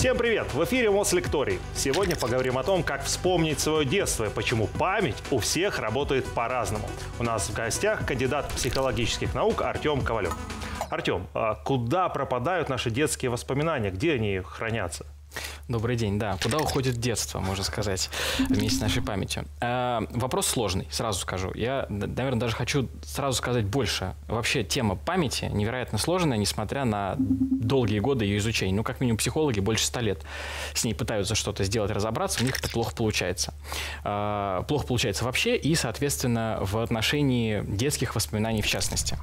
Всем привет! В эфире Мослекторий. Сегодня поговорим о том, как вспомнить свое детство и почему память у всех работает по-разному. У нас в гостях кандидат психологических наук Артем Ковалев. Артем, а куда пропадают наши детские воспоминания? Где они хранятся? Добрый день, да. Куда уходит детство, можно сказать, вместе с нашей памятью? Вопрос сложный, сразу скажу. Я, наверное, даже хочу сразу сказать больше. Вообще тема памяти невероятно сложная, несмотря на долгие годы ее изучения. Ну, как минимум, психологи больше 100 лет с ней пытаются что-то сделать, разобраться, у них это плохо получается. Плохо получается вообще и, соответственно, в отношении детских воспоминаний в частности.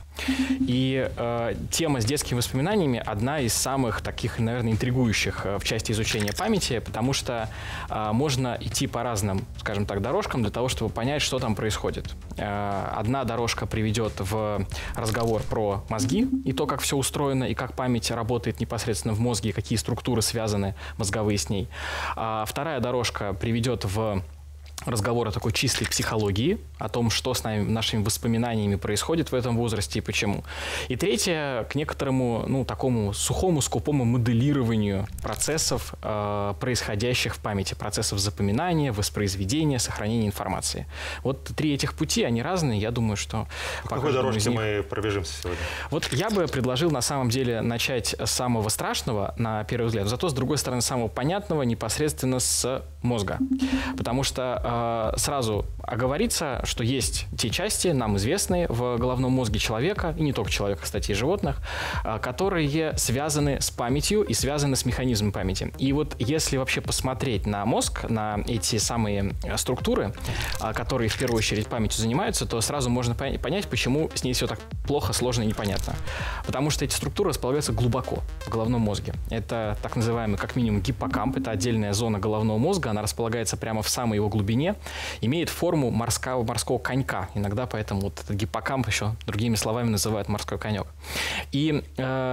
И тема с детскими воспоминаниями одна из самых таких, наверное, интригующих в части изучения памяти, потому что можно идти по разным, скажем так, дорожкам для того, чтобы понять, что там происходит. Одна дорожка приведет в разговор про мозги и то, как все устроено, и как память работает непосредственно в мозге, и какие структуры связаны мозговые с ней. Вторая дорожка приведет в разговор о такой чистой психологии, о том, что с нами, нашими воспоминаниями происходит в этом возрасте и почему. И третье, к некоторому, ну, такому сухому, скупому моделированию процессов, происходящих в памяти, процессов запоминания, воспроизведения, сохранения информации. Вот три этих пути, они разные, я думаю, что... По какой дорожке мы пробежимся сегодня? Вот я бы предложил, на самом деле, начать с самого страшного, на первый взгляд, зато, с другой стороны, самого понятного, непосредственно с мозга. Потому что сразу оговориться, что есть те части, нам известные в головном мозге человека, и не только человека, кстати, и животных, которые связаны с памятью и связаны с механизмом памяти. И вот если вообще посмотреть на мозг, на эти самые структуры, которые в первую очередь памятью занимаются, то сразу можно понять, почему с ней все так плохо, сложно и непонятно. Потому что эти структуры располагаются глубоко в головном мозге. Это так называемый, как минимум, гиппокамп, это отдельная зона головного мозга, она располагается прямо в самой его глубине, имеет форму морского конька. Иногда поэтому вот этот гиппокамп еще другими словами называют морской конек. И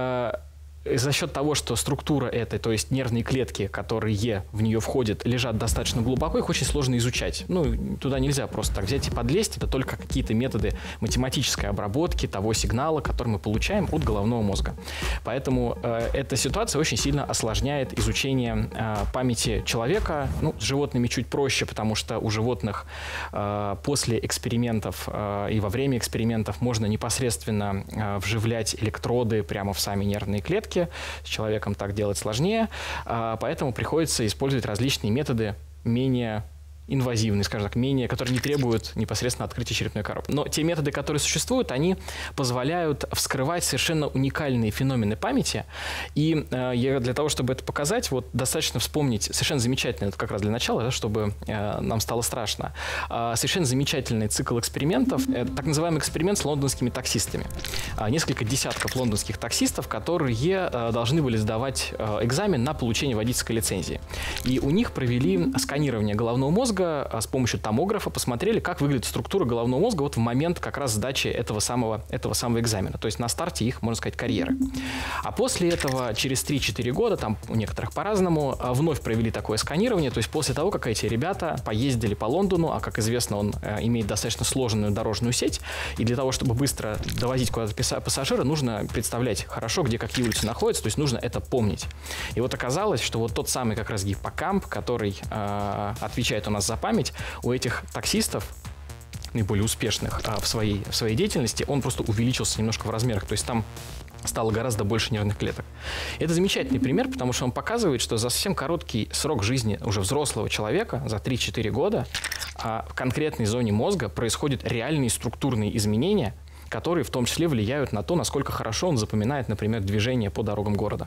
за счет того, что структура этой, то есть нервные клетки, которые в нее входят, лежат достаточно глубоко, их очень сложно изучать. Ну, туда нельзя просто так взять и подлезть. Это только какие-то методы математической обработки того сигнала, который мы получаем от головного мозга. Поэтому эта ситуация очень сильно осложняет изучение памяти человека. Ну, с животными чуть проще, потому что у животных после экспериментов и во время экспериментов можно непосредственно вживлять электроды прямо в сами нервные клетки. С человеком так делать сложнее, поэтому приходится использовать различные методы менее инвазивные, скажем так, которые не требуют непосредственно открытия черепной коробки. Но те методы, которые существуют, они позволяют вскрывать совершенно уникальные феномены памяти. И для того, чтобы это показать, вот достаточно вспомнить совершенно замечательный, это как раз для начала, да, чтобы нам стало страшно, совершенно замечательный цикл экспериментов, так называемый эксперимент с лондонскими таксистами. Несколько десятков лондонских таксистов, которые должны были сдавать экзамен на получение водительской лицензии. И у них провели сканирование головного мозга с помощью томографа, посмотрели, как выглядит структура головного мозга вот в момент как раз сдачи этого самого экзамена, то есть на старте их, можно сказать, карьеры. А после этого, через 3-4 года, там у некоторых по-разному, вновь провели такое сканирование, то есть после того, как эти ребята поездили по Лондону, а, как известно, он имеет достаточно сложную дорожную сеть, и для того, чтобы быстро довозить куда-то пассажира, нужно представлять хорошо, где какие улицы находятся, то есть нужно это помнить. И вот оказалось, что вот тот самый как раз гиппокамп, который отвечает у нас за память, у этих таксистов, наиболее успешных в своей деятельности, он просто увеличился немножко в размерах, то есть там стало гораздо больше нервных клеток. Это замечательный пример, потому что он показывает, что за совсем короткий срок жизни уже взрослого человека, за 3-4 года, в конкретной зоне мозга происходят реальные структурные изменения, которые в том числе влияют на то, насколько хорошо он запоминает, например, движение по дорогам города.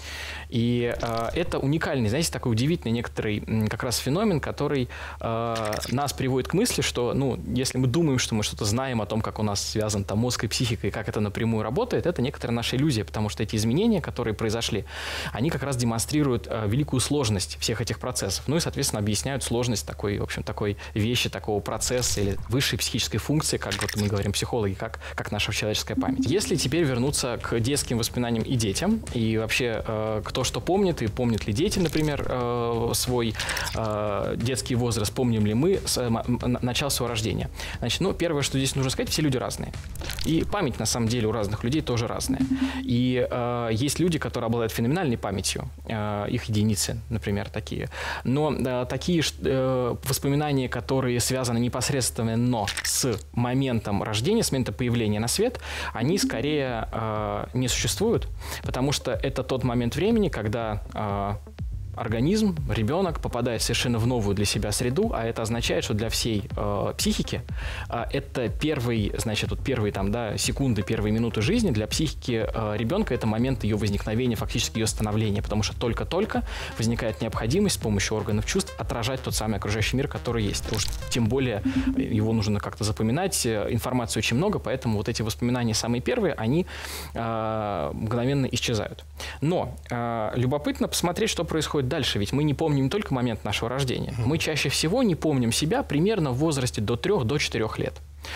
И это уникальный, знаете, такой удивительный некоторый как раз феномен, который нас приводит к мысли, что, ну, если мы думаем, что мы что-то знаем о том, как у нас связан там мозг и психика, и как это напрямую работает, это некоторая наша иллюзия, потому что эти изменения, которые произошли, они как раз демонстрируют великую сложность всех этих процессов. Ну и, соответственно, объясняют сложность такой, в общем, такой вещи, такого процесса или высшей психической функции, как вот мы говорим психологи, как наша человеческая память. Если теперь вернуться к детским воспоминаниям и детям, и вообще к кто что помнит, и помнят ли дети, например, свой детский возраст, помним ли мы начало своего рождения. Значит, ну, первое, что здесь нужно сказать, все люди разные. И память, на самом деле, у разных людей тоже разная. И есть люди, которые обладают феноменальной памятью, их единицы, например, такие. Но такие воспоминания, которые связаны непосредственно с моментом рождения, с момента появления на свет, они скорее не существуют, потому что это тот момент времени, когда организм, ребенок попадает совершенно в новую для себя среду, а это означает, что для всей психики это первые секунды, первые минуты жизни для психики ребенка это момент ее возникновения, фактически ее становления, потому что только-только возникает необходимость с помощью органов чувств отражать тот самый окружающий мир, который есть. Потому что, тем более его нужно как-то запоминать, информации очень много, поэтому вот эти воспоминания самые первые, они мгновенно исчезают. Но любопытно посмотреть, что происходит дальше, ведь мы не помним не только момент нашего рождения. Мы чаще всего не помним себя примерно в возрасте до 3-4 лет.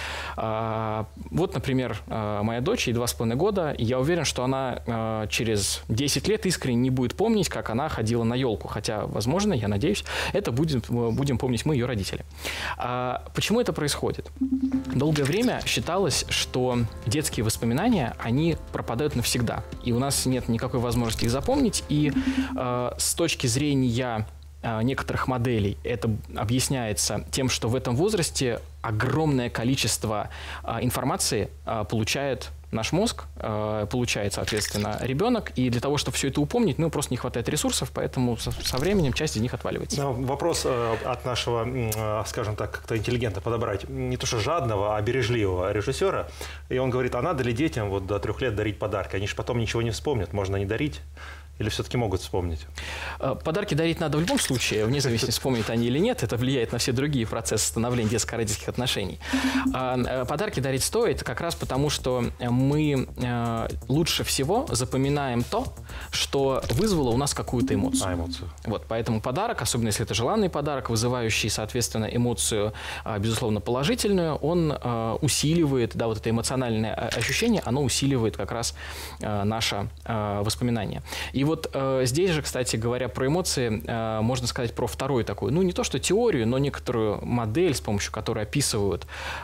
Вот, например, моя дочь, ей 2,5 года, и я уверен, что она через 10 лет искренне не будет помнить, как она ходила на елку. Хотя, возможно, я надеюсь, это будем помнить мы, ее родители. Почему это происходит? Долгое время считалось, что детские воспоминания, они пропадают навсегда. И у нас нет никакой возможности их запомнить. И с точки зрения некоторых моделей это объясняется тем, что в этом возрасте огромное количество информации получает наш мозг, получает, соответственно, ребенок, и для того, чтобы все это упомнить, ну, просто не хватает ресурсов, поэтому со временем часть из них отваливается. Вопрос от нашего, скажем так, как-то интеллигента подобрать, не то что жадного, а бережливого режиссера, и он говорит, а надо ли детям вот до 3 лет дарить подарки? Они же потом ничего не вспомнят, можно не дарить. Или все-таки могут вспомнить? Подарки дарить надо в любом случае, вне зависимости, вспомнят они или нет. Это влияет на все другие процессы становления детско-родительских отношений. Подарки дарить стоит как раз потому, что мы лучше всего запоминаем то, что вызвало у нас какую-то эмоцию. Эмоцию. Вот, поэтому подарок, особенно если это желанный подарок, вызывающий, соответственно, эмоцию, безусловно, положительную, он усиливает, да, вот это эмоциональное ощущение, оно усиливает как раз наше воспоминание. И вот здесь же, кстати говоря, про эмоции можно сказать про вторую такую, ну не то что теорию, но некоторую модель, с помощью которой описывают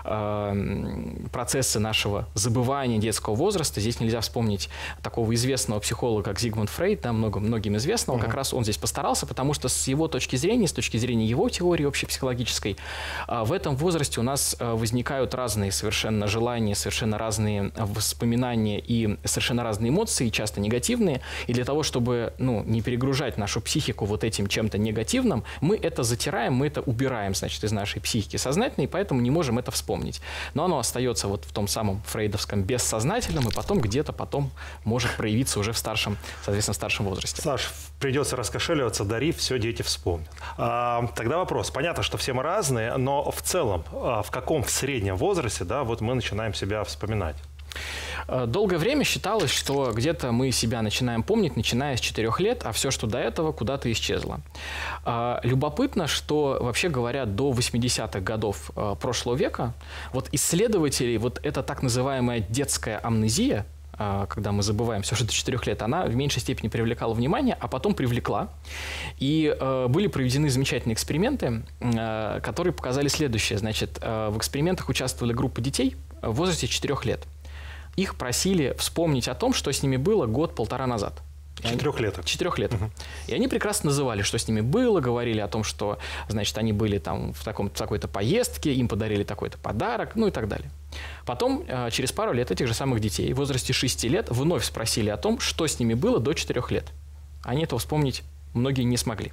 процессы нашего забывания детского возраста. Здесь нельзя вспомнить такого известного психолога, как Зигмунд Фрейд, да, многим известного. Как раз он здесь постарался, потому что с его точки зрения, с точки зрения его теории общепсихологической, в этом возрасте у нас возникают разные совершенно желания, совершенно разные воспоминания и совершенно разные эмоции, часто негативные. И для того, чтобы не перегружать нашу психику вот этим чем-то негативным, мы это затираем, мы это убираем, значит, из нашей психики сознательной, и поэтому не можем это вспомнить. Но оно остается вот в том самом фрейдовском бессознательном, и потом где-то может проявиться уже в старшем возрасте. Саш, придется раскошеливаться, дарив, все дети вспомнят. Тогда вопрос. Понятно, что все мы разные, но в целом, в среднем возрасте, да, вот мы начинаем себя вспоминать? Долгое время считалось, что где-то мы себя начинаем помнить, начиная с 4 лет, а все, что до этого, куда-то исчезло. Любопытно, что, вообще говоря, до 80-х годов прошлого века вот исследователей, вот эта так называемая детская амнезия, когда мы забываем все, что до 4 лет, она в меньшей степени привлекала внимание, а потом привлекла. И были проведены замечательные эксперименты, которые показали следующее. Значит, в экспериментах участвовали группа детей в возрасте 4 лет. Их просили вспомнить о том, что с ними было год-полтора назад. 4-леток. 4-леток. И они прекрасно называли, что с ними было, говорили о том, что, значит, они были там в такой-то поездке, им подарили такой-то подарок, ну и так далее. Потом, через пару лет этих же самых детей в возрасте 6 лет вновь спросили о том, что с ними было до 4 лет. Они этого вспомнить многие не смогли.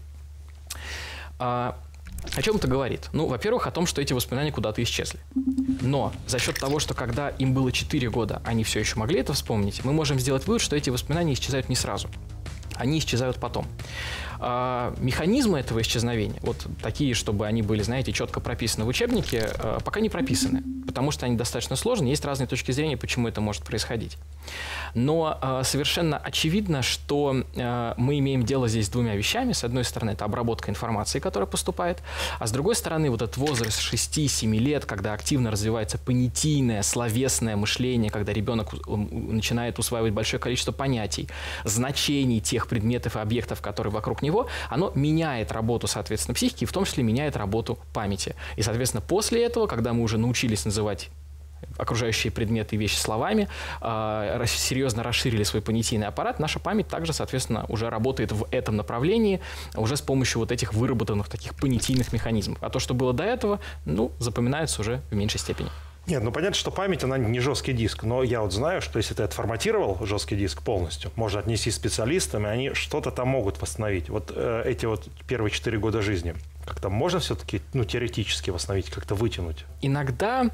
О чем это говорит? Ну, во-первых, о том, что эти воспоминания куда-то исчезли. Но за счет того, что когда им было 4 года, они все еще могли это вспомнить, мы можем сделать вывод, что эти воспоминания исчезают не сразу. Они исчезают потом. Механизмы этого исчезновения, вот такие, чтобы они были, знаете, четко прописаны в учебнике, пока не прописаны, потому что они достаточно сложные, есть разные точки зрения, почему это может происходить. Но совершенно очевидно, что мы имеем дело здесь с двумя вещами. С одной стороны, это обработка информации, которая поступает, а с другой стороны, вот этот возраст 6-7 лет, когда активно развивается понятийное, словесное мышление, когда ребенок начинает усваивать большое количество понятий, значений тех предметов и объектов, которые вокруг него, оно меняет работу, соответственно, психики, в том числе меняет работу памяти. И, соответственно, после этого, когда мы уже научились называть окружающие предметы и вещи словами, серьезно расширили свой понятийный аппарат, наша память также, соответственно, уже работает в этом направлении, уже с помощью вот этих выработанных таких понятийных механизмов. А то, что было до этого, ну, запоминается уже в меньшей степени. Нет, ну понятно, что память, она не жесткий диск, но я вот знаю, что если ты отформатировал жесткий диск полностью, можно отнести специалистам, и они что-то там могут восстановить. Вот эти вот первые 4 года жизни, как-то можно все-таки, ну, теоретически восстановить, как-то вытянуть? Иногда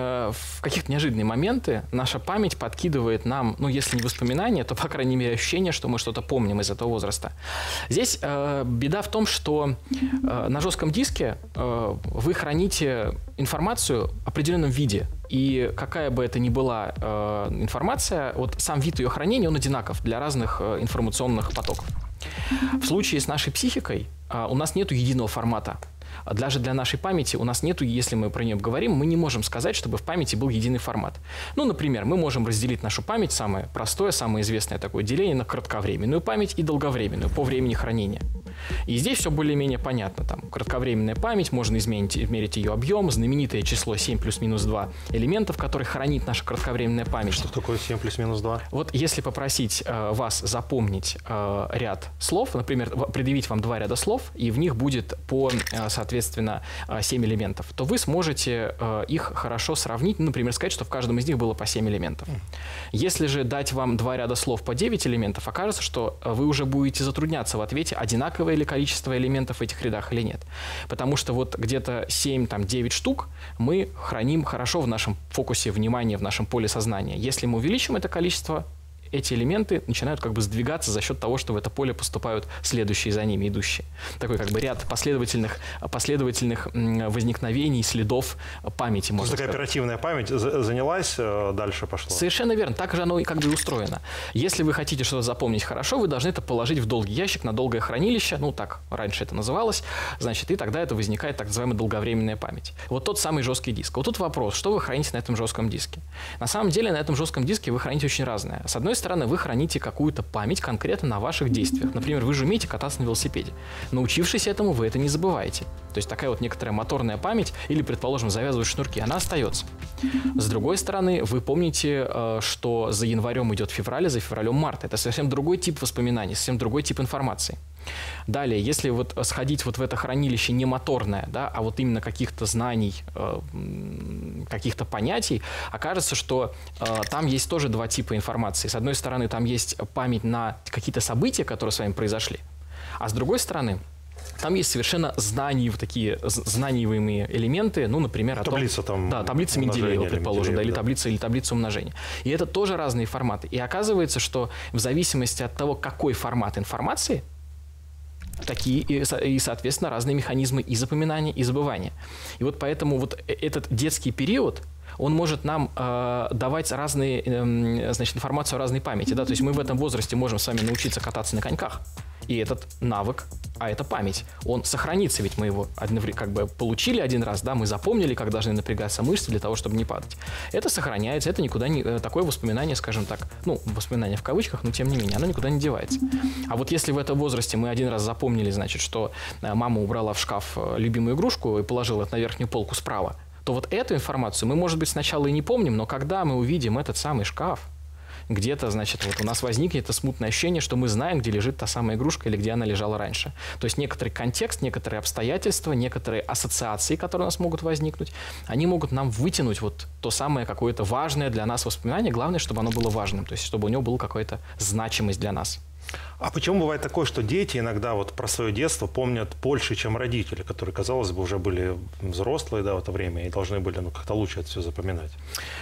в каких-то неожиданные моменты наша память подкидывает нам, ну, если не воспоминания, то, по крайней мере, ощущение, что мы что-то помним из этого возраста. Здесь беда в том, что на жестком диске вы храните информацию в определенном виде. И какая бы это ни была информация, вот сам вид ее хранения, он одинаков для разных информационных потоков. В случае с нашей психикой у нас нет единого формата. Даже для нашей памяти у нас нету, если мы про нее говорим, мы не можем сказать, чтобы в памяти был единый формат. Ну, например, мы можем разделить нашу память, самое простое, самое известное такое деление, на кратковременную память и долговременную по времени хранения. И здесь все более-менее понятно. Там кратковременная память, можно измерить ее объем, знаменитое число 7 плюс-минус 2 элементов, которые хранит наша кратковременная память. Что такое 7 плюс-минус 2? Вот если попросить вас запомнить ряд слов, например, предъявить вам 2 ряда слов, и в них будет по, соответственно, 7 элементов, то вы сможете их хорошо сравнить, например, сказать, что в каждом из них было по 7 элементов. Если же дать вам 2 ряда слов по 9 элементов, окажется, что вы уже будете затрудняться в ответе, одинаковое ли количество элементов в этих рядах или нет. Потому что вот где-то 7-9 штук мы храним хорошо в нашем фокусе внимания, в нашем поле сознания. Если мы увеличим это количество, эти элементы начинают как бы сдвигаться за счет того, что в это поле поступают следующие за ними идущие. Такой как бы ряд последовательных возникновений, следов памяти, можно сказать. Такая оперативная память занялась, дальше пошла. Совершенно верно. Так же оно и как бы устроено. Если вы хотите что-то запомнить хорошо, вы должны это положить в долгий ящик, на долгое хранилище, ну так раньше это называлось, значит, и тогда это возникает так называемая долговременная память. Вот тот самый жесткий диск. Вот тут вопрос, что вы храните на этом жестком диске? На самом деле на этом жестком диске вы храните очень разное. С одной стороны, вы храните какую-то память конкретно на ваших действиях. Например, вы же умеете кататься на велосипеде. Научившись этому, вы это не забываете. То есть такая вот некоторая моторная память, или, предположим, завязывать шнурки, она остается. С другой стороны, вы помните, что за январем идет февраль, а за февралем март. Это совсем другой тип воспоминаний, совсем другой тип информации. Далее, если вот сходить вот в это хранилище не моторное, да, а вот именно каких-то знаний, каких-то понятий, окажется, что там есть тоже 2 типа информации. С одной стороны, там есть память на какие-то события, которые с вами произошли, а с другой стороны, там есть совершенно такие знаниевые элементы, ну, например, таблица, таблица Менделеева, предположим, или таблица умножения. И это тоже разные форматы. И оказывается, что в зависимости от того, какой формат информации, такие и, соответственно, разные механизмы и запоминания, и забывания. И вот поэтому вот этот детский период, он может нам давать разные, информацию о разной памяти. Да? То есть мы в этом возрасте можем с вами научиться кататься на коньках. И этот навык, а это память, он сохранится, ведь мы его как бы получили один раз, да, мы запомнили, как должны напрягаться мышцы для того, чтобы не падать. Это сохраняется, это никуда не... Такое воспоминание, скажем так, ну, воспоминание в кавычках, но тем не менее, оно никуда не девается. А вот если в этом возрасте мы один раз запомнили, значит, что мама убрала в шкаф любимую игрушку и положила это на верхнюю полку справа, то вот эту информацию мы, может быть, сначала и не помним, но когда мы увидим этот самый шкаф, где-то, значит, вот у нас возникнет это смутное ощущение, что мы знаем, где лежит та самая игрушка или где она лежала раньше. То есть некоторый контекст, некоторые обстоятельства, некоторые ассоциации, которые у нас могут возникнуть, они могут нам вытянуть вот то самое какое-то важное для нас воспоминание. Главное, чтобы оно было важным, то есть чтобы у него была какая-то значимость для нас. А почему бывает такое, что дети иногда вот про свое детство помнят больше, чем родители, которые, казалось бы, уже были взрослые, да, в это время и должны были как-то лучше это все запоминать?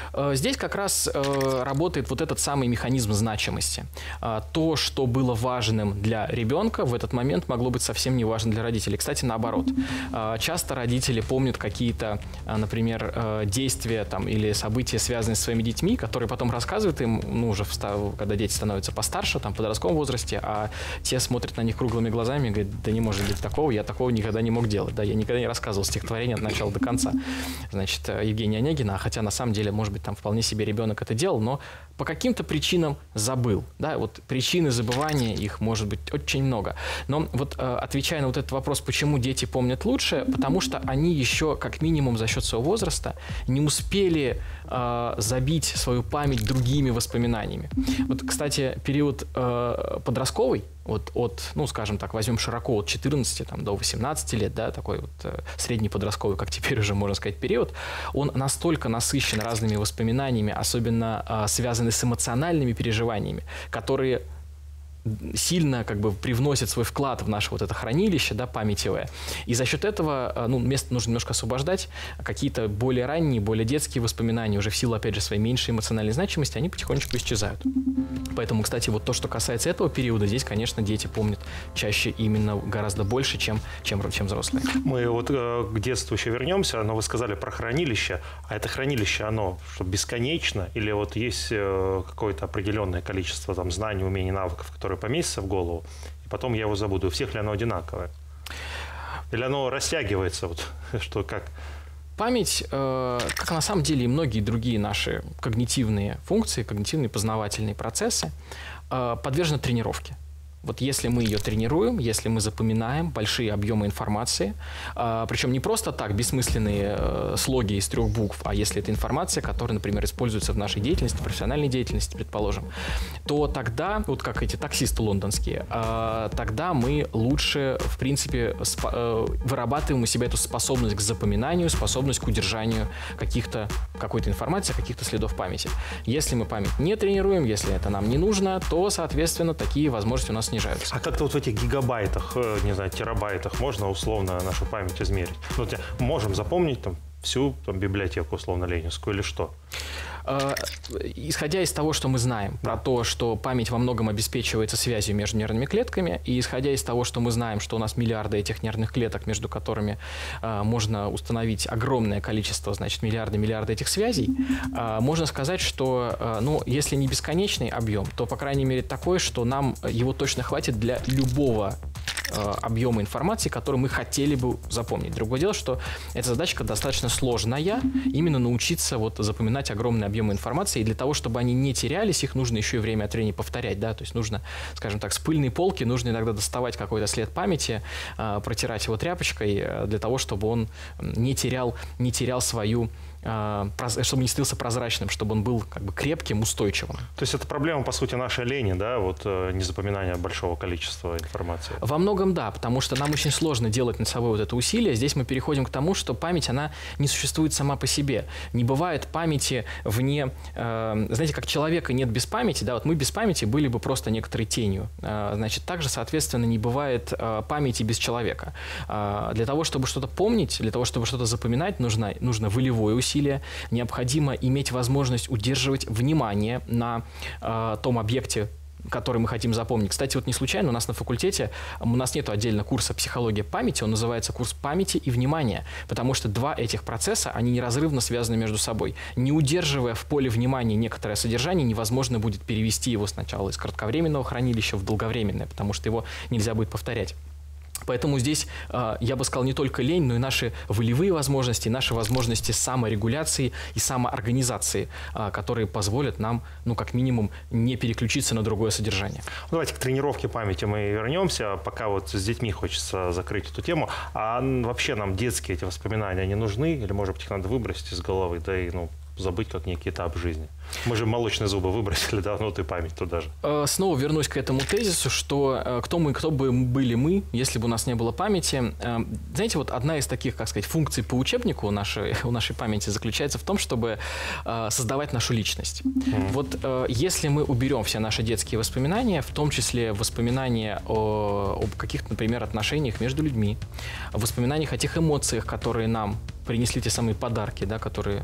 Здесь как раз работает вот этот самый механизм значимости. То, что было важным для ребенка, в этот момент могло быть совсем не важно для родителей. Кстати, наоборот. Часто родители помнят какие-то, например, действия там, или события, связанные с своими детьми, которые потом рассказывают им, ну, уже когда дети становятся постарше, там, в подростковом возрасте, а те смотрят на них круглыми глазами и говорят: да не может быть такого, я такого никогда не мог делать. Да, я никогда не рассказывал стихотворение от начала до конца. Значит, Евгения Онегина, хотя на самом деле, может быть, там вполне себе ребенок это делал, но по каким-то причинам забыл. Да, вот причины забывания, их может быть очень много. Но вот отвечая на вот этот вопрос, почему дети помнят лучше, потому что они еще, как минимум, за счет своего возраста не успели забить свою память другими воспоминаниями. Вот, кстати, период подростковый, вот от, ну, скажем так, возьмем широко от 14 там, до 18 лет, да, такой вот средний подростковый, как теперь уже можно сказать, период, он настолько насыщен разными воспоминаниями, особенно связанными с эмоциональными переживаниями, которые сильно как бы привносит свой вклад в наше вот это хранилище, да, памятевое. И за счет этого, ну, место нужно немножко освобождать. Какие-то более ранние, более детские воспоминания уже в силу, опять же, своей меньшей эмоциональной значимости, они потихонечку исчезают. Поэтому, кстати, вот то, что касается этого периода, здесь, конечно, дети помнят чаще именно гораздо больше, чем взрослые. Мы вот к детству еще вернемся, но вы сказали про хранилище. А это хранилище, оно что, бесконечно? Или вот есть какое-то определенное количество там, знаний, умений, навыков, которые поместится в голову, и потом я его забуду. У всех ли оно одинаковое? Или оно растягивается? Вот, что, как? Память, как на самом деле и многие другие наши когнитивные функции, когнитивные познавательные процессы, подвержены тренировке. Вот если мы ее тренируем, если мы запоминаем большие объемы информации, причем не просто так бессмысленные слоги из 3 букв, а если это информация, которая, например, используется в нашей деятельности, профессиональной деятельности, предположим, то тогда, вот как эти таксисты лондонские, тогда мы лучше, в принципе, вырабатываем у себя эту способность к запоминанию, способность к удержанию какой-то информации, каких-то следов памяти. Если мы память не тренируем, если это нам не нужно, то, соответственно, такие возможности у нас снижаются. А как-то вот в этих гигабайтах, не знаю, терабайтах можно условно нашу память измерить? Ну, вот можем запомнить там всю там, библиотеку условно ленинскую или что? Исходя из того, что мы знаем, про то, что память во многом обеспечивается связью между нервными клетками, и исходя из того, что мы знаем, что у нас миллиарды этих нервных клеток, между которыми можно установить огромное количество, значит, миллиарды этих связей, можно сказать, что, ну, если не бесконечный объем, то, по крайней мере, такой, что нам его точно хватит для любого объема информации, который мы хотели бы запомнить. Другое дело, что эта задачка достаточно сложная, именно научиться вот запоминать огромные объемы информации, и для того, чтобы они не терялись, их нужно еще и время от времени повторять, да, то есть нужно, скажем так, с пыльной полки нужно иногда доставать какой-то след памяти, протирать его тряпочкой для того, чтобы он не терял свою, чтобы не становился прозрачным, чтобы он был как бы крепким, устойчивым. То есть это проблема, по сути, нашей лени, да, вот незапоминание большого количества информации? Во многом да, потому что нам очень сложно делать над собой вот это усилие. Здесь мы переходим к тому, что память, она не существует сама по себе. Не бывает памяти вне... знаете, как человека нет без памяти, да, вот мы без памяти были бы просто некоторой тенью. Значит, также, соответственно, не бывает памяти без человека. Для того, чтобы что-то помнить, для того, чтобы что-то запоминать, нужно волевое усилие. Необходимо иметь возможность удерживать внимание на том объекте, который мы хотим запомнить. Кстати, вот не случайно у нас на факультете, у нас нет отдельно курса «Психология памяти», он называется курс памяти и внимания, потому что два этих процесса, они неразрывно связаны между собой. Не удерживая в поле внимания некоторое содержание, невозможно будет перевести его сначала из кратковременного хранилища в долговременное, потому что его нельзя будет повторять. Поэтому здесь, я бы сказал, не только лень, но и наши волевые возможности, наши возможности саморегуляции и самоорганизации, которые позволят нам, ну, как минимум, не переключиться на другое содержание. Давайте к тренировке памяти мы вернемся. Пока вот с детьми хочется закрыть эту тему. А вообще нам детские эти воспоминания, они нужны? Или, может быть, их надо выбросить из головы, да и, ну, забыть как некий этап жизни? Мы же молочные зубы выбросили, да, ну, и память туда же. Снова вернусь к этому тезису, что кто бы были мы, если бы у нас не было памяти. Знаете, вот одна из таких, как сказать, функций по учебнику у нашей памяти заключается в том, чтобы создавать нашу личность. Вот если мы уберем все наши детские воспоминания, в том числе воспоминания об каких-то, например, отношениях между людьми, воспоминаниях о тех эмоциях, которые нам принесли те самые подарки, да, которые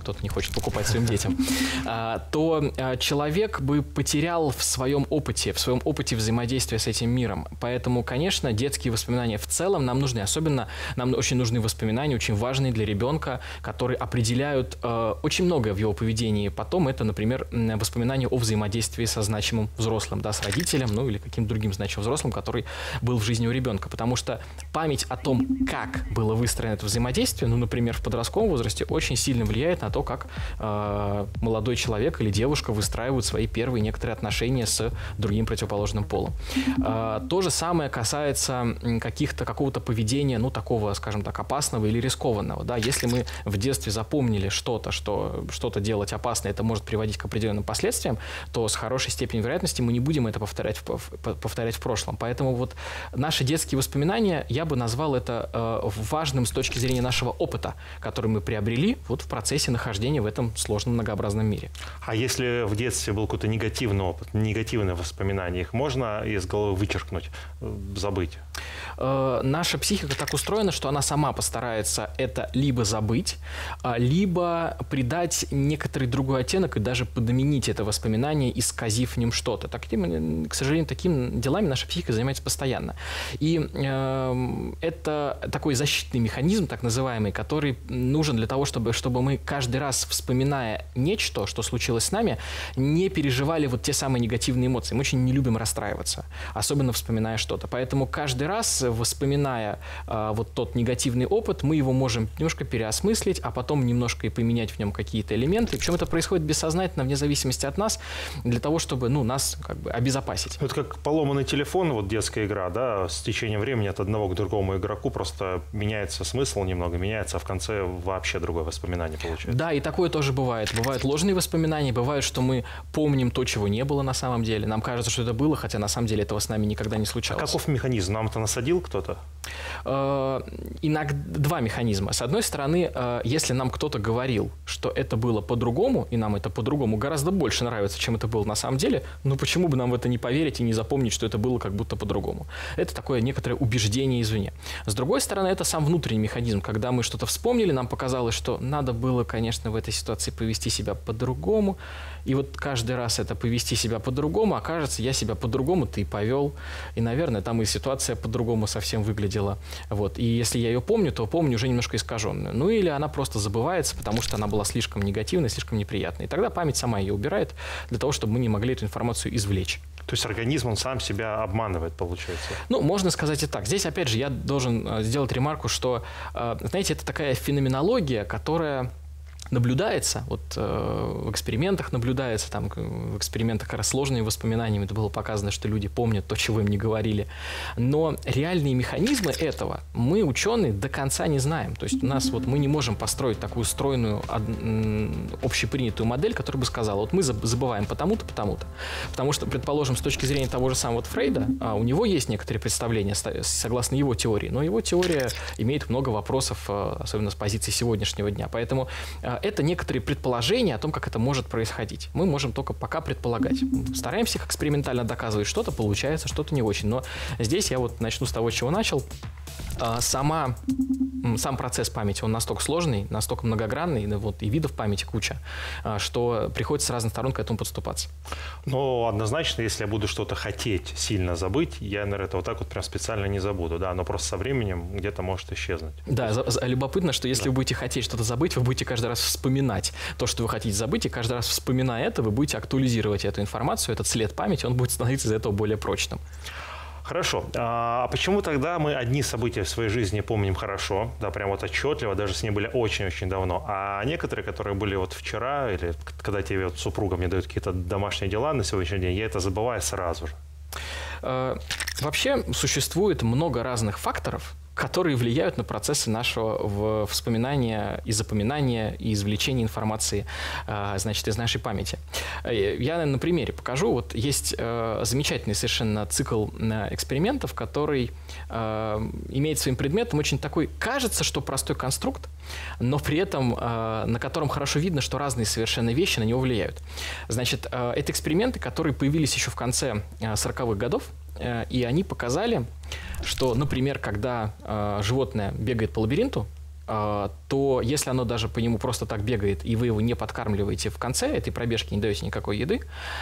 кто-то не хочет покупать своим детям, то человек бы потерял в своем опыте взаимодействия с этим миром. Поэтому, конечно, детские воспоминания в целом нам нужны. Особенно нам очень нужны воспоминания, очень важные для ребенка, которые определяют очень многое в его поведении. Потом это, например, воспоминания о взаимодействии со значимым взрослым, да, с родителем, ну или каким-то другим значимым взрослым, который был в жизни у ребенка. Потому что память о том, как было выстроено это взаимодействие, ну, например, в подростковом возрасте, очень сильно влияет на то, как молодой человек или девушка выстраивают свои первые некоторые отношения с другим противоположным полом. То же самое касается какого-то поведения, ну, такого, скажем так, опасного или рискованного. Да? Если мы в детстве запомнили что-то делать опасно, это может приводить к определенным последствиям, то с хорошей степенью вероятности мы не будем это повторять в прошлом. Поэтому вот наши детские воспоминания, я бы назвал это важным с точки зрения нашего опыта, который мы приобрели вот в процессе нахождения в этом сложном многообразном мире. А если в детстве был какой-то негативный опыт, негативные воспоминания, их можно из головы вычеркнуть, забыть? Наша психика так устроена, что она сама постарается это либо забыть, либо придать некоторый другой оттенок и даже подменить это воспоминание, исказив в нем что-то. К сожалению, такими делами наша психика занимается постоянно. И это такой защитный механизм, так называемый, который нужен для того, чтобы мы каждый раз, вспоминая нечто, что случилось с нами, не переживали вот те самые негативные эмоции. Мы очень не любим расстраиваться, особенно вспоминая что-то. Поэтому каждый раз, вспоминая вот тот негативный опыт, мы его можем немножко переосмыслить, а потом немножко и поменять в нем какие-то элементы. Причем это происходит бессознательно, вне зависимости от нас, для того, чтобы нас как бы обезопасить. Это как поломанный телефон, вот детская игра, да, с течением времени от одного к другому игроку просто меняется смысл немного, меняется, а в конце вообще другое воспоминание получается. Да, и такое тоже бывает. Бывают ложные воспоминания, бывает, что мы помним то, чего не было на самом деле. Нам кажется, что это было, хотя на самом деле этого с нами никогда не случалось. А каков механизм? Нам это насадил кто-то? Иногда два механизма. С одной стороны, если нам кто-то говорил, что это было по-другому, и нам это по-другому гораздо больше нравится, чем это было на самом деле, ну почему бы нам в это не поверить и не запомнить, что это было как будто по-другому? Это такое некоторое убеждение извне. С другой стороны, это сам внутренний механизм. Когда мы что-то вспомнили, нам показалось, что надо было, конечно, в этой ситуации повести себя по-другому. И вот каждый раз это повести себя по-другому, окажется, я себя по-другому-то и повел. И, наверное, там и ситуация по-другому совсем выглядела. Вот. И если я ее помню, то помню уже немножко искаженную. Ну или она просто забывается, потому что она была слишком негативной, слишком неприятной. И тогда память сама ее убирает для того, чтобы мы не могли эту информацию извлечь. То есть организм, он сам себя обманывает, получается? Ну, можно сказать и так. Здесь, опять же, я должен сделать ремарку, что, знаете, это такая феноменология, которая наблюдается, вот в экспериментах наблюдается, там в экспериментах как раз сложными воспоминаниями это было показано, что люди помнят то, чего им не говорили. Но реальные механизмы этого мы, ученые, до конца не знаем. То есть у нас вот мы не можем построить такую стройную, общепринятую модель, которая бы сказала, вот мы забываем потому-то, потому-то. Потому что, предположим, с точки зрения того же самого Фрейда, у него есть некоторые представления, согласно его теории, но его теория имеет много вопросов, особенно с позиции сегодняшнего дня. Поэтому это некоторые предположения о том, как это может происходить. Мы можем только пока предполагать. Стараемся их экспериментально доказывать. Что-то получается, что-то не очень. Но здесь я вот начну с того, с чего начал. Сам процесс памяти, он настолько сложный, настолько многогранный, и видов памяти куча, что приходится с разных сторон к этому подступаться. Но однозначно, если я буду что-то хотеть сильно забыть, я, наверное, это вот так вот прям специально не забуду, да, но просто со временем где-то может исчезнуть. Да, любопытно, что если вы будете хотеть что-то забыть, вы будете каждый раз вспоминать то, что вы хотите забыть, и каждый раз, вспоминая это, вы будете актуализировать эту информацию, этот след памяти, он будет становиться из-за этого более прочным. Хорошо. А почему тогда мы одни события в своей жизни помним хорошо, да, прям вот отчетливо, даже с ними были очень-очень давно, а некоторые, которые были вот вчера, или когда тебе вот супруга мне дает какие-то домашние дела на сегодняшний день, я это забываю сразу же? Вообще существует много разных факторов, которые влияют на процессы нашего вспоминания и запоминания и извлечения информации, значит, из нашей памяти. Я на примере покажу. Вот есть замечательный совершенно цикл экспериментов, который имеет своим предметом очень такой, кажется, что простой конструкт, но при этом на котором хорошо видно, что разные совершенно вещи на него влияют. Значит, это эксперименты, которые появились еще в конце 40-х годов, и они показали, что, например, когда животное бегает по лабиринту, то если оно даже по нему просто так бегает, и вы его не подкармливаете в конце этой пробежки, не даете никакой еды,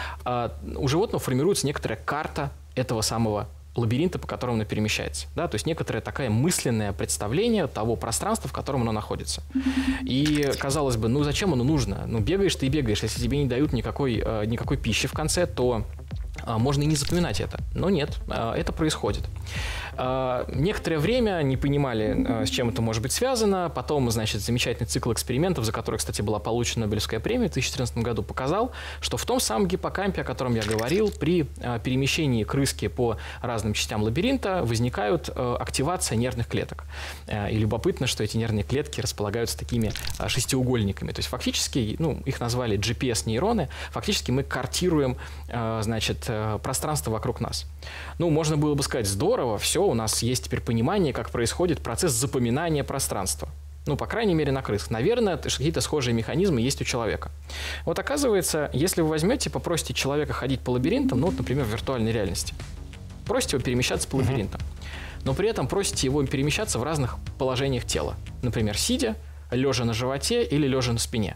у животного формируется некоторая карта этого самого лабиринта, по которому оно перемещается. Да? То есть некоторое такое мысленное представление того пространства, в котором оно находится. И, казалось бы, ну зачем оно нужно? Ну бегаешь ты и бегаешь. Если тебе не дают никакой пищи в конце, то можно и не запоминать это. Но нет, это происходит. Некоторое время не понимали, с чем это может быть связано. Потом, значит, замечательный цикл экспериментов, за который, кстати, была получена Нобелевская премия в 2014 году, показал, что в том самом гиппокампе, о котором я говорил, при перемещении крыски по разным частям лабиринта возникают активация нервных клеток. И любопытно, что эти нервные клетки располагаются такими шестиугольниками. То есть фактически, ну, их назвали GPS-нейроны, фактически мы картируем, значит, пространство вокруг нас. Ну, можно было бы сказать, здорово, все, у нас есть теперь понимание, как происходит процесс запоминания пространства. Ну, по крайней мере, на крысах. Наверное, какие-то схожие механизмы есть у человека. Вот оказывается, если вы возьмете, попросите человека ходить по лабиринтам, ну, вот, например, в виртуальной реальности, просите его перемещаться по лабиринтам, но при этом просите его перемещаться в разных положениях тела. Например, сидя, лежа на животе или лежа на спине,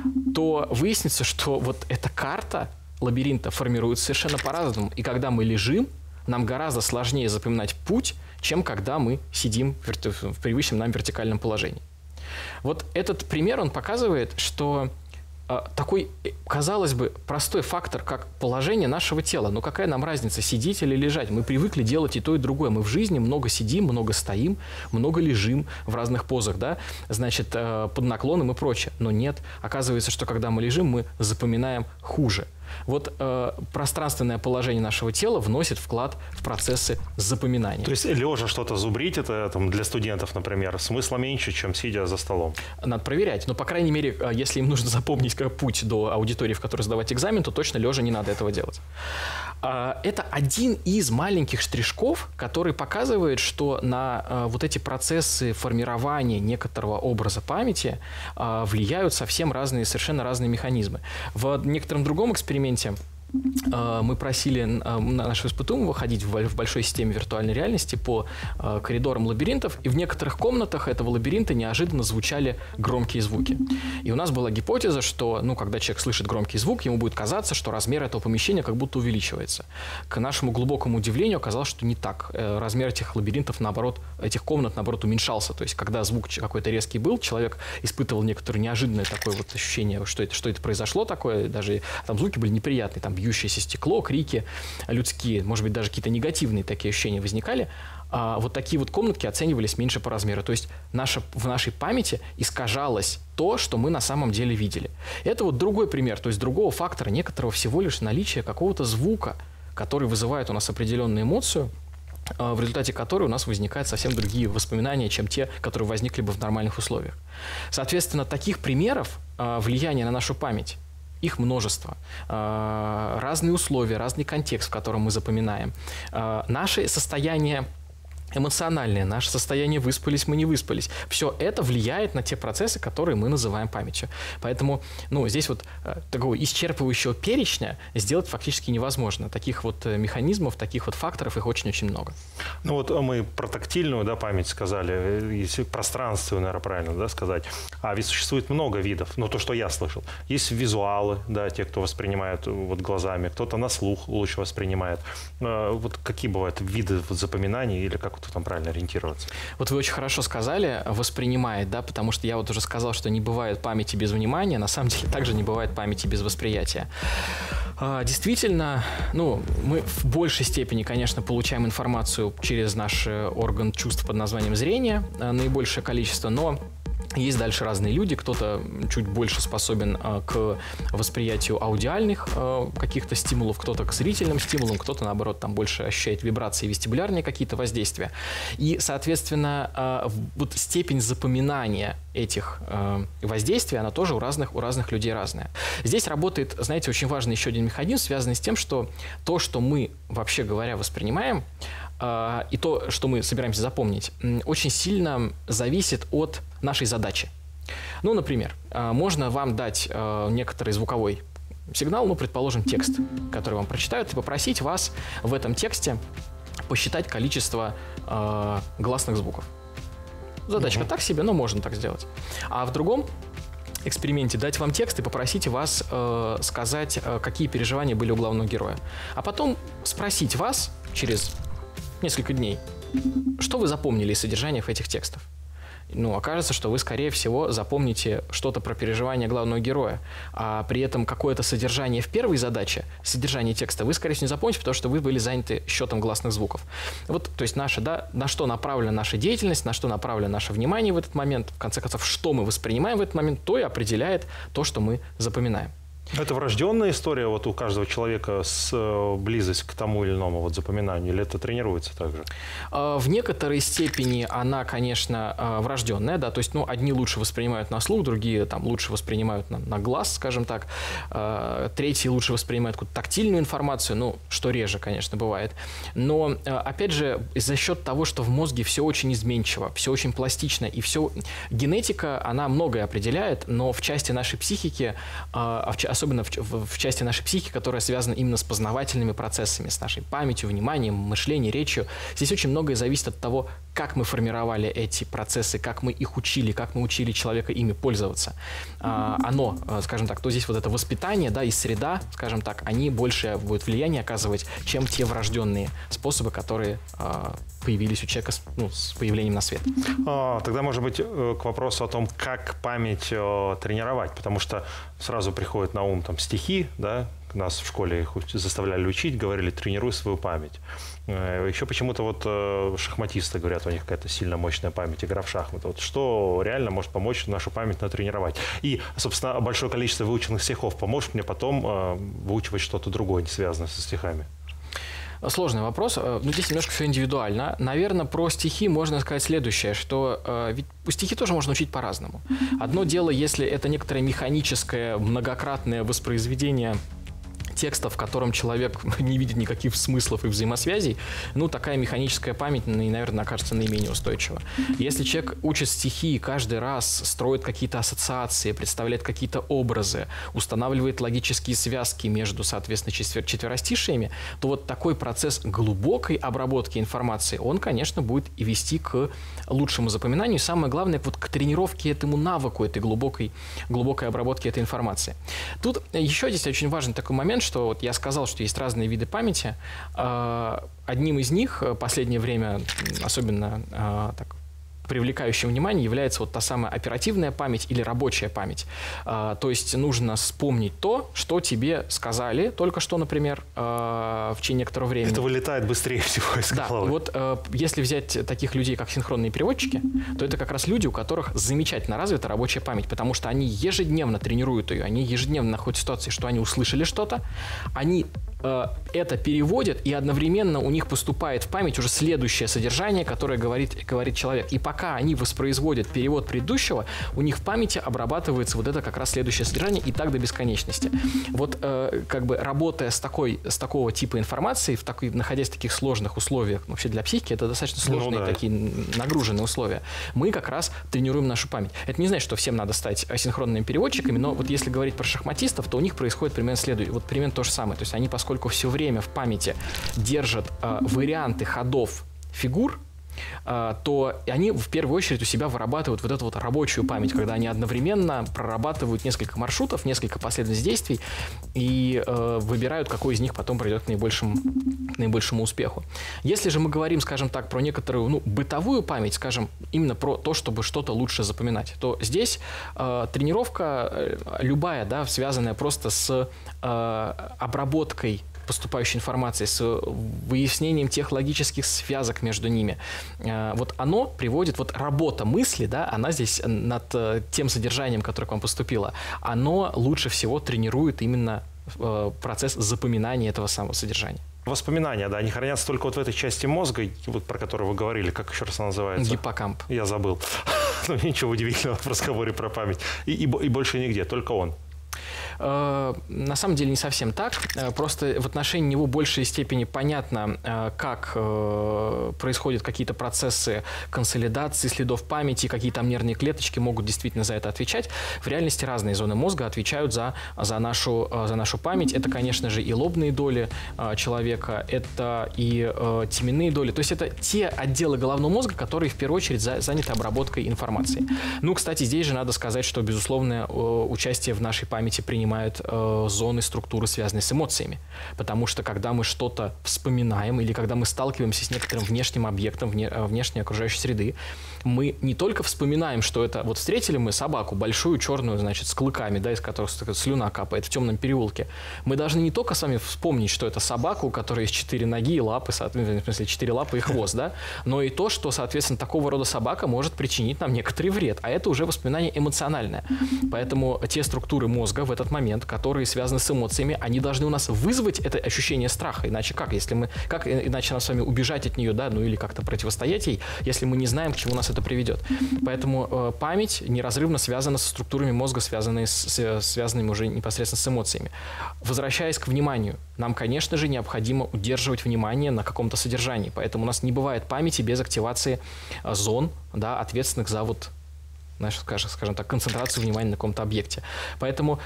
то выяснится, что вот эта карта лабиринта формируется совершенно по-разному. И когда мы лежим, нам гораздо сложнее запоминать путь, чем когда мы сидим в привычном нам вертикальном положении. Вот этот пример, он показывает, что такой, казалось бы, простой фактор, как положение нашего тела. Но какая нам разница, сидеть или лежать? Мы привыкли делать и то, и другое. Мы в жизни много сидим, много стоим, много лежим в разных позах, да? Значит, под наклоном и прочее. Но нет, оказывается, что когда мы лежим, мы запоминаем хуже. Вот пространственное положение нашего тела вносит вклад в процессы запоминания. То есть лежа что-то зубрить, это там, для студентов, например, смысла меньше, чем сидя за столом? Надо проверять. Но, по крайней мере, если им нужно запомнить путь до аудитории, в которой сдавать экзамен, то точно лежа не надо этого делать. Это один из маленьких штришков, который показывает, что на вот эти процессы формирования некоторого образа памяти влияют совсем разные, совершенно разные механизмы. В некотором другом эксперименте мы просили нашего испытуемого ходить в большой системе виртуальной реальности по коридорам лабиринтов, и в некоторых комнатах этого лабиринта неожиданно звучали громкие звуки. И у нас была гипотеза, что, ну, когда человек слышит громкий звук, ему будет казаться, что размер этого помещения как будто увеличивается. К нашему глубокому удивлению оказалось, что не так. Размер этих лабиринтов, наоборот, этих комнат, наоборот, уменьшался. То есть, когда звук какой-то резкий был, человек испытывал некоторое неожиданное такое вот ощущение, что это произошло такое, даже там звуки были неприятные, там бьющееся стекло, крики людские, может быть, даже какие-то негативные такие ощущения возникали. Вот такие вот комнатки оценивались меньше по размеру. То есть в нашей памяти искажалось то, что мы на самом деле видели. Это вот другой пример, то есть другого фактора, некоторого всего лишь наличия какого-то звука, который вызывает у нас определенную эмоцию, в результате которой у нас возникают совсем другие воспоминания, чем те, которые возникли бы в нормальных условиях. Соответственно, таких примеров влияния на нашу память их множество. Разные условия, разный контекст, в котором мы запоминаем. Наше состояние эмоциональное, наше состояние выспались, мы не выспались. Все это влияет на те процессы, которые мы называем памятью. Поэтому, ну, здесь вот такого исчерпывающего перечня сделать фактически невозможно. Таких вот механизмов, таких вот факторов, их очень-очень много. Ну вот мы про тактильную, да, память сказали, если пространственную, наверное, правильно, да, сказать. А ведь существует много видов, ну, то, что я слышал. Есть визуалы, да, те, кто воспринимает вот глазами, кто-то на слух лучше воспринимает. Вот какие бывают виды запоминаний или как там правильно ориентироваться? Вот вы очень хорошо сказали, воспринимает, да, потому что я вот уже сказал, что не бывает памяти без внимания, на самом деле также не бывает памяти без восприятия. Действительно, ну, мы в большей степени, конечно, получаем информацию через наш орган чувств под названием зрение, наибольшее количество, но есть дальше разные люди, кто-то чуть больше способен к восприятию аудиальных каких-то стимулов, кто-то к зрительным стимулам, кто-то, наоборот, там больше ощущает вибрации, вестибулярные какие-то воздействия. И, соответственно, вот степень запоминания этих воздействий, она тоже у разных людей разная. Здесь работает, знаете, очень важный еще один механизм, связанный с тем, что то, что мы, вообще говоря, воспринимаем, и то, что мы собираемся запомнить, очень сильно зависит от нашей задачи. Ну, например, можно вам дать некоторый звуковой сигнал, ну, предположим, текст, который вам прочитают, и попросить вас в этом тексте посчитать количество гласных звуков. Задачка так себе, но можно так сделать. А в другом эксперименте дать вам текст и попросить вас сказать, какие переживания были у главного героя. А потом спросить вас через несколько дней, что вы запомнили из содержания этих текстов. Окажется, что вы, скорее всего, запомните что-то про переживания главного героя, а при этом какое-то содержание в первой задаче, содержание текста, вы, скорее всего, не запомните, потому что вы были заняты счетом гласных звуков. Вот, то есть на что направлена наша деятельность, на что направлено наше внимание в этот момент, в конце концов, что мы воспринимаем в этот момент, то и определяет то, что мы запоминаем. Это врожденная история вот у каждого человека с близость к тому или иному запоминанию, или это тренируется также? В некоторой степени она, конечно, врожденная, да, то есть, одни лучше воспринимают на слух, другие там лучше воспринимают на глаз, скажем так, третьи лучше воспринимают какую-то тактильную информацию, что реже, конечно, бывает. Но, опять же, за счет того, что в мозге все очень изменчиво, все очень пластично, и все генетика, она многое определяет, но в части нашей психики, особенно в части нашей психики, которая связана именно с познавательными процессами, с нашей памятью, вниманием, мышлением, речью. Здесь очень многое зависит от того, как мы формировали эти процессы, как мы их учили, как мы учили человека ими пользоваться. Оно, скажем так, то здесь вот это воспитание, да, и среда, скажем так, они больше будут влияние оказывать, чем те врожденные способы, которые появились у человека с появлением на свет. Тогда, может быть, к вопросу о том, как память тренировать, потому что сразу приходит на ум стихи, да, нас в школе их заставляли учить, говорили, тренируй свою память. Еще почему-то шахматисты говорят, у них какая-то сильно мощная память, игра в шахматы. Вот что реально может помочь нашу память натренировать? И, собственно, большое количество выученных стихов поможет мне потом выучивать что-то другое, не связанное со стихами. Сложный вопрос. Здесь немножко все индивидуально. Наверное, про стихи можно сказать следующее, что ведь стихи тоже можно учить по-разному. Одно дело, если это некоторое механическое, многократное воспроизведение текста, в котором человек не видит никаких смыслов и взаимосвязей, такая механическая память, наверное, окажется наименее устойчива. Если человек учит стихи и каждый раз строит какие-то ассоциации, представляет какие-то образы, устанавливает логические связки между, соответственно, четверостишиями, то вот такой процесс глубокой обработки информации, он, конечно, будет и вести к лучшему запоминанию, и самое главное, к тренировке этому навыку, этой глубокой обработки этой информации. Тут еще здесь очень важный такой момент, что я сказал, что есть разные виды памяти. Одним из них в последнее время особенно привлекающим внимание является та самая оперативная память или рабочая память. То есть нужно вспомнить то, что тебе сказали только что, например, в течение некоторого времени. Это вылетает быстрее всего из головы. Да, если взять таких людей, как синхронные переводчики, то это как раз люди, у которых замечательно развита рабочая память, потому что они ежедневно тренируют ее, они ежедневно находят ситуации, что они услышали что-то, они это переводят, и одновременно у них поступает в память уже следующее содержание, которое говорит человек. И пока они воспроизводят перевод предыдущего, у них в памяти обрабатывается это как раз следующее содержание, и так до бесконечности. Работая с такого типа информации, находясь в таких сложных условиях, вообще для психики это достаточно сложные, такие нагруженные условия, мы как раз тренируем нашу память. Это не значит, что всем надо стать асинхронными переводчиками, но если говорить про шахматистов, то у них происходит примерно то же самое. То есть они, поскольку все время в памяти держат варианты ходов фигур, то они в первую очередь у себя вырабатывают эту рабочую память, когда они одновременно прорабатывают несколько маршрутов, несколько последовательных действий и выбирают, какой из них потом придет к наибольшему успеху. Если же мы говорим, скажем так, про некоторую бытовую память, скажем, именно про то, чтобы что-то лучше запоминать, то здесь тренировка любая, связанная просто с обработкой поступающей информации, с выяснением тех логических связок между ними. Оно приводит, работа мысли, она здесь над тем содержанием, которое к вам поступило, оно лучше всего тренирует именно процесс запоминания этого самого содержания. Воспоминания, они хранятся только в этой части мозга, про которую вы говорили, как еще раз она называется? Гиппокамп. Я забыл. Ничего удивительного в разговоре про память. И больше нигде, только он. На самом деле не совсем так. Просто в отношении него в большей степени понятно, как происходят какие-то процессы консолидации следов памяти, какие там нервные клеточки могут действительно за это отвечать. В реальности разные зоны мозга отвечают за нашу память. Это, конечно же, и лобные доли человека, это и теменные доли. То есть это те отделы головного мозга, которые в первую очередь заняты обработкой информации. Ну, кстати, здесь же надо сказать, что, безусловно, участие в нашей памяти принимают зоны структуры, связанные с эмоциями. Потому что, когда мы что-то вспоминаем или когда мы сталкиваемся с некоторым внешним объектом, внешней окружающей среды, мы не только вспоминаем, что это... Вот встретили мы собаку большую, черную, значит, с клыками, да, из которых слюна капает в темном переулке. Мы должны не только с вами вспомнить, что это собака, у которой есть 4 ноги и лапы, в смысле 4 лапы и хвост, да, но и то, что, соответственно, такого рода собака может причинить нам некоторый вред. А это уже воспоминание эмоциональное. Поэтому те структуры мозга в этот момент, которые связаны с эмоциями, они должны у нас вызвать это ощущение страха. Иначе как? Как иначе нам с вами убежать от нее, да, ну или как-то противостоять ей, если мы не знаем, к чему нас это приведет. Поэтому память неразрывно связана со структурами мозга, связанными уже непосредственно с эмоциями. Возвращаясь к вниманию, нам, конечно же, необходимо удерживать внимание на каком-то содержании. Поэтому у нас не бывает памяти без активации зон, да, ответственных за вот, скажем так, концентрацию внимания на каком-то объекте. Поэтому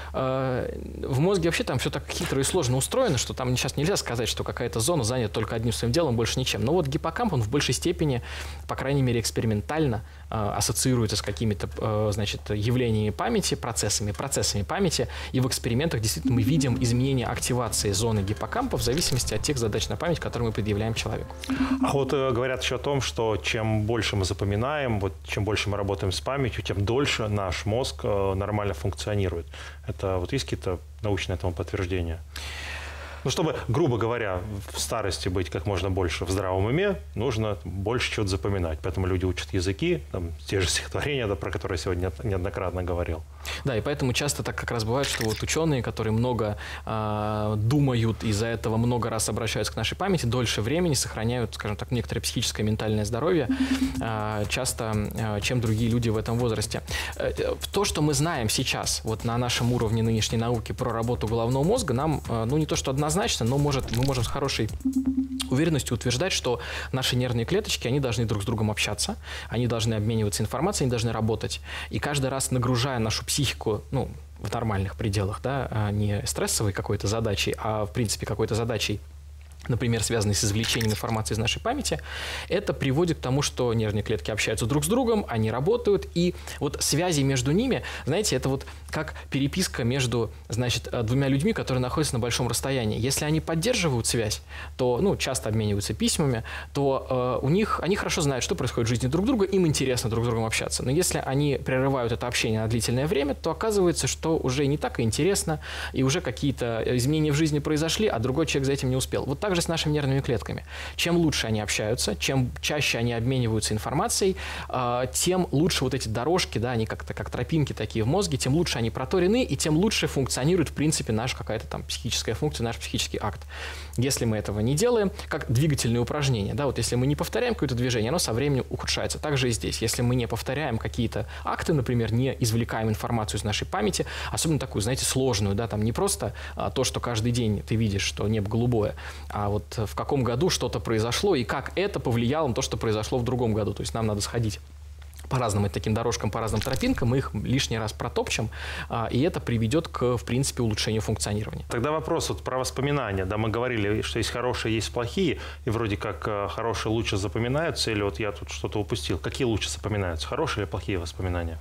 в мозге вообще там все так хитро и сложно устроено, что там сейчас нельзя сказать, что какая-то зона занята только одним своим делом, больше ничем. Но вот гиппокамп, он в большей степени, по крайней мере, экспериментально ассоциируется с какими-то, значит, явлениями памяти, процессами памяти. И в экспериментах действительно мы видим изменение активации зоны гиппокампа в зависимости от тех задач на память, которые мы предъявляем человеку. А вот говорят еще о том, что чем больше мы запоминаем, вот чем больше мы работаем с памятью, тем дольше наш мозг нормально функционирует. Это вот есть какие-то научные этому подтверждения? Ну, чтобы, грубо говоря, в старости быть как можно больше в здравом уме, нужно больше чего-то запоминать. Поэтому люди учат языки, там, те же стихотворения, да, про которые я сегодня неоднократно говорил. Да, и поэтому часто так как раз бывает, что вот ученые, которые много думают, из-за этого много раз обращаются к нашей памяти, дольше времени сохраняют, скажем так, некоторое психическое, ментальное здоровье, часто, чем другие люди в этом возрасте. То, что мы знаем сейчас, вот на нашем уровне нынешней науки про работу головного мозга, нам, ну, не то что однозначно, но мы можем с хорошей уверенностью утверждать, что наши нервные клеточки, они должны друг с другом общаться, они должны обмениваться информацией, они должны работать. И каждый раз, нагружая нашу психику, ну, в нормальных пределах, да, не стрессовой какой-то задачей, а в принципе какой-то задачей, например, связанные с извлечением информации из нашей памяти, это приводит к тому, что нервные клетки общаются друг с другом, они работают, и вот связи между ними, знаете, это вот как переписка между, значит, двумя людьми, которые находятся на большом расстоянии. Если они поддерживают связь, то, ну, часто обмениваются письмами, то они хорошо знают, что происходит в жизни друг друга, им интересно друг с другом общаться. Но если они прерывают это общение на длительное время, то оказывается, что уже не так и интересно, и уже какие-то изменения в жизни произошли, а другой человек за этим не успел. Вот так же с нашими нервными клетками. Чем лучше они общаются, чем чаще они обмениваются информацией, тем лучше вот эти дорожки, да, они как-то как тропинки такие в мозге, тем лучше они проторены, и тем лучше функционирует, в принципе, наша какая-то там психическая функция, наш психический акт. Если мы этого не делаем, как двигательные упражнения, да, вот если мы не повторяем какое-то движение, оно со временем ухудшается. Так же и здесь. Если мы не повторяем какие-то акты, например, не извлекаем информацию из нашей памяти, особенно такую, знаете, сложную, да, там не просто то, что каждый день ты видишь, что небо голубое, а вот в каком году что-то произошло и как это повлияло на то, что произошло в другом году. То есть нам надо сходить по разным таким дорожкам, по разным тропинкам, мы их лишний раз протопчем, и это приведет к, в принципе, улучшению функционирования. Тогда вопрос вот про воспоминания. Да, мы говорили, что есть хорошие, есть плохие, и вроде как хорошие лучше запоминаются, или вот я тут что-то упустил. Какие лучше запоминаются, хорошие или плохие воспоминания?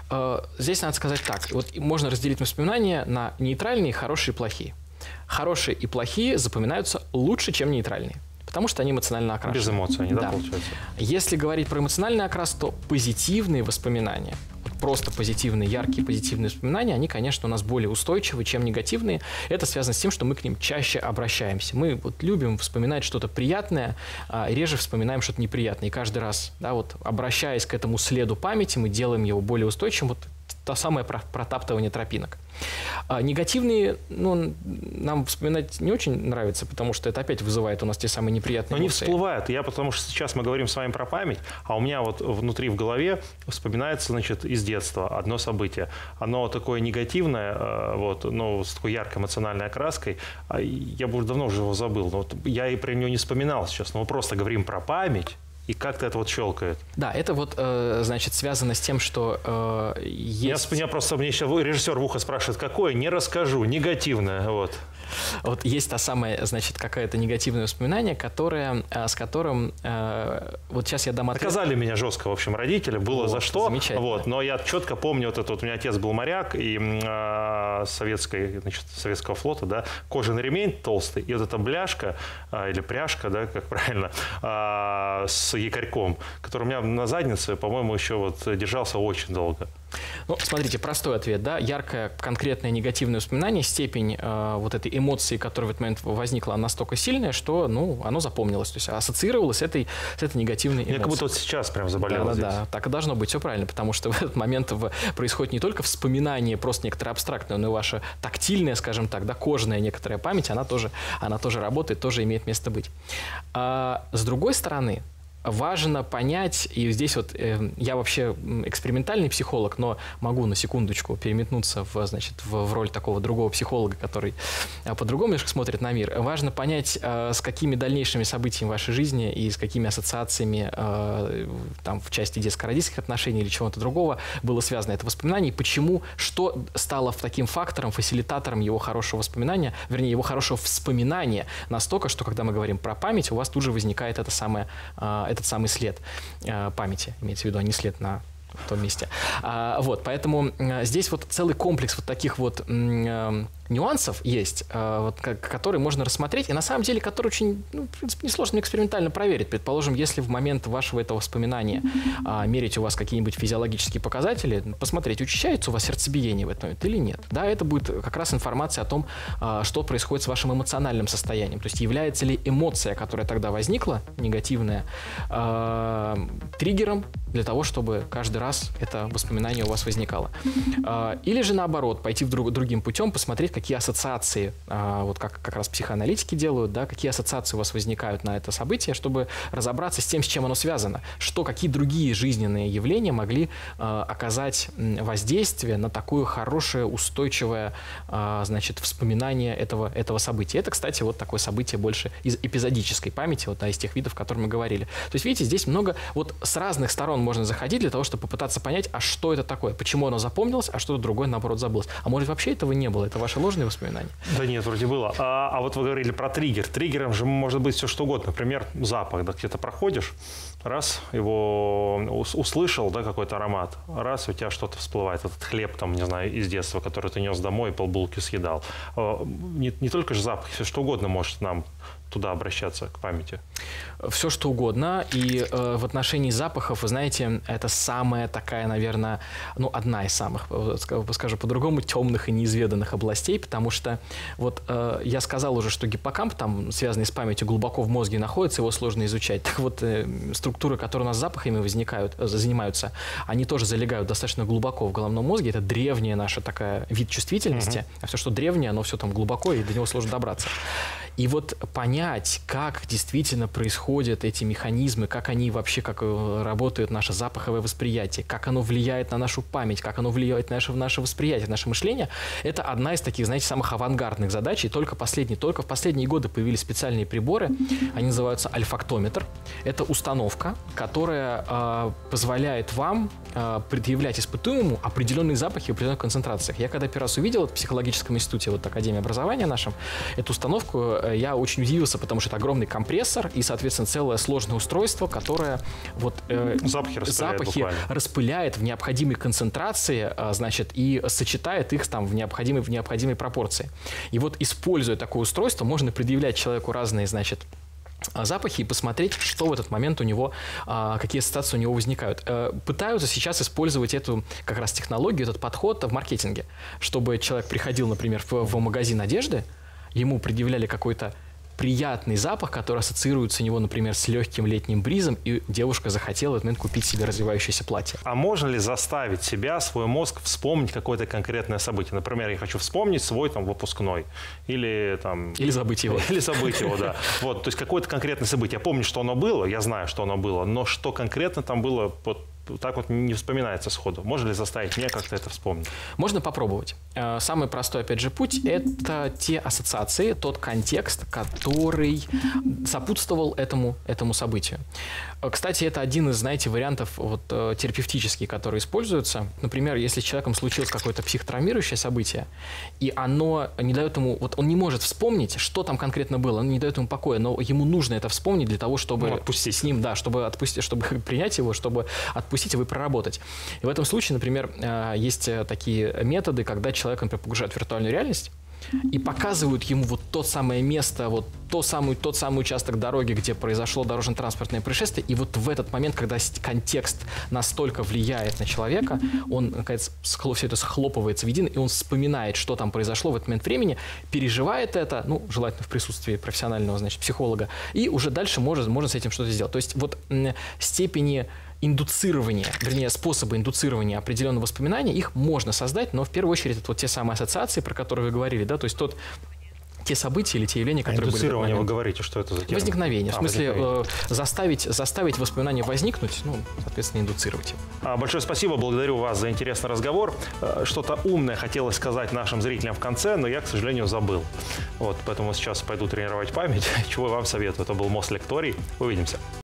Здесь надо сказать так. Вот можно разделить воспоминания на нейтральные, хорошие и плохие. Хорошие и плохие запоминаются лучше, чем нейтральные. Потому что они эмоционально окрашены. Без эмоций они, да, получается? Если говорить про эмоциональный окрас, то позитивные воспоминания, вот просто позитивные, яркие позитивные воспоминания, они, конечно, у нас более устойчивы, чем негативные. Это связано с тем, что мы к ним чаще обращаемся. Мы вот любим вспоминать что-то приятное, реже вспоминаем что-то неприятное. И каждый раз, да, вот, обращаясь к этому следу памяти, мы делаем его более устойчивым. Вот то самое протаптывание тропинок. Негативные, ну, нам вспоминать не очень нравится, потому что это опять вызывает у нас те самые неприятные эмоции. Но они всплывают. Потому что сейчас мы говорим с вами про память, а у меня вот внутри в голове вспоминается, значит, из детства одно событие. Оно такое негативное, вот, но с такой яркой эмоциональной окраской. Я бы уже давно уже его забыл. Но вот я и про него не вспоминал сейчас. Но мы просто говорим про память. И как-то это вот щелкает. Да, это вот, значит, связано с тем, что есть... Меня еще режиссер в ухо спрашивает, какое? Не расскажу, негативное, вот. Вот есть та самая, значит, какое-то негативное воспоминание, с которым... вот сейчас я дам ответ. Наказали меня жестко, в общем, родители, было вот, за что. Замечательно. Вот, но я четко помню, вот это вот, у меня отец был моряк, и советского флота, да, кожаный ремень толстый, и вот эта бляшка, или пряжка, да, как правильно, с якорьком, который у меня на заднице, по-моему, еще вот держался очень долго. Ну, смотрите, простой ответ, да, яркое, конкретное негативное воспоминание, степень вот этой эмоции, которая в этот момент возникла, настолько сильная, что, ну, оно запомнилось, то есть ассоциировалось с этой негативной эмоцией. Я как будто вот сейчас прям заболел здесь. Да, так и должно быть, все правильно, потому что в этот момент происходит не только вспоминание, просто некоторое абстрактное, но и ваша тактильная, скажем так, да, кожная некоторая память, она тоже работает, тоже имеет место быть. А с другой стороны, важно понять, и здесь вот я вообще экспериментальный психолог, но могу на секундочку переметнуться в роль такого другого психолога, который по-другому немножко смотрит на мир. Важно понять, с какими дальнейшими событиями в вашей жизни и с какими ассоциациями там, в части детско-родительских отношений или чего-то другого было связано это воспоминание, и почему, что стало таким фактором, фасилитатором его хорошего воспоминания, вернее, его хорошего вспоминания настолько, что когда мы говорим про память, у вас тут же возникает этот самый след памяти, имеется в виду, а не след на том месте. Вот, поэтому здесь вот целый комплекс вот таких вот нюансов есть, которые можно рассмотреть, и на самом деле, которые очень, в принципе, несложно экспериментально проверить. Предположим, если в момент вашего этого воспоминания мерить у вас какие-нибудь физиологические показатели, посмотреть, учащается у вас сердцебиение в этот момент или нет. Да, это будет как раз информация о том, что происходит с вашим эмоциональным состоянием. То есть является ли эмоция, которая тогда возникла, негативная, триггером для того, чтобы каждый раз это воспоминание у вас возникало. Или же наоборот, пойти другим путем, посмотреть, какие ассоциации, вот как раз психоаналитики делают, да, какие ассоциации у вас возникают на это событие, чтобы разобраться с тем, с чем оно связано, какие другие жизненные явления могли оказать воздействие на такое хорошее, устойчивое, значит, вспоминание этого события. Это, кстати, вот такое событие больше из эпизодической памяти, вот, из тех видов, о которых мы говорили. То есть, видите, здесь много, вот с разных сторон можно заходить для того, чтобы попытаться понять, а что это такое, почему оно запомнилось, а что-то другое, наоборот, забылось. А может, вообще этого не было, это ваши ложные воспоминания? Да нет, вроде было. А вот вы говорили про триггер. Триггером же может быть все что угодно. Например, запах. Да, где-то проходишь, раз, его услышал, да, какой-то аромат, раз, у тебя что-то всплывает. Этот хлеб, там, не знаю, из детства, который ты нес домой и полбулки съедал. Не только же запах, все что угодно может нам туда обращаться, к памяти. Все что угодно. И в отношении запахов, вы знаете, это самая такая, наверное, одна из самых, скажу по-другому, темных и неизведанных областей, потому что вот я сказал уже, что гиппокамп, там, связанный с памятью, глубоко в мозге находится, его сложно изучать. Так вот, структуры, которые у нас запахами занимаются, они тоже залегают достаточно глубоко в головном мозге. Это древняя наша такая вид чувствительности. А все, что древнее, оно все там глубоко, и до него сложно добраться. И вот понять, как действительно происходят эти механизмы, как они вообще, как работает наше запаховое восприятие, как оно влияет на нашу память, как оно влияет на наше восприятие, наше мышление, это одна из таких, знаете, самых авангардных задач. И только в последние годы появились специальные приборы, они называются альфактометр. Это установка, которая позволяет вам предъявлять испытуемому определенные запахи в определенных концентрациях. Я когда первый раз увидел это в психологическом институте, вот Академии образования нашем, эту установку, я очень удивился, потому что это огромный компрессор и, соответственно, целое сложное устройство, которое вот, запахи распыляет в необходимой концентрации, значит, и сочетает их там в необходимой пропорции. И вот, используя такое устройство, можно предъявлять человеку разные, значит, запахи и посмотреть, что в этот момент у него, какие ассоциации у него возникают. Пытаются сейчас использовать эту как раз технологию, этот подход в маркетинге, чтобы человек приходил, например, в магазин одежды, ему предъявляли какой-то приятный запах, который ассоциируется у него, например, с легким летним бризом, и девушка захотела в этот момент купить себе развивающееся платье. А можно ли заставить себя, свой мозг, вспомнить какое-то конкретное событие? Например, я хочу вспомнить свой там выпускной. Или забыть его. Или забыть его, да. Вот, то есть какое-то конкретное событие. Я помню, что оно было, я знаю, что оно было, но что конкретно там было, вот так вот не вспоминается сходу. Можно ли заставить меня как-то это вспомнить? Можно попробовать. Самый простой, опять же, путь – это те ассоциации, тот контекст, который сопутствовал этому событию. Кстати, это один из, знаете, вариантов терапевтических, которые используются. Например, если с человеком случилось какое-то психотравмирующее событие, и оно не дает ему, он не может вспомнить, что там конкретно было, оно не дает ему покоя, но ему нужно это вспомнить для того, чтобы отпустить с ним, да, чтобы отпустить, чтобы принять его, чтобы отпустить его и проработать. И в этом случае, например, есть такие методы, когда человек, например, погружает в виртуальную реальность и показывают ему тот самое место, тот самый участок дороги, где произошло дорожно-транспортное происшествие, и в этот момент, когда контекст настолько влияет на человека, он, наконец, все это схлопывается в едино, и он вспоминает, что там произошло в этот момент времени, переживает это, желательно в присутствии профессионального, психолога, и уже дальше можно с этим что-то сделать. То есть степени индуцирования, вернее, способы индуцирования определенного воспоминания, их можно создать, но в первую очередь это те самые ассоциации, про которые вы говорили, да, то есть те события или те явления, которые были в этот момент. Индуцирование, вы говорите, что это за термин? Возникновение. В смысле, заставить воспоминания возникнуть, соответственно, индуцировать его. Большое спасибо, благодарю вас за интересный разговор. Что-то умное хотелось сказать нашим зрителям в конце, но я, к сожалению, забыл. Поэтому сейчас пойду тренировать память, чего я вам советую. Это был Мозлекторий. Увидимся.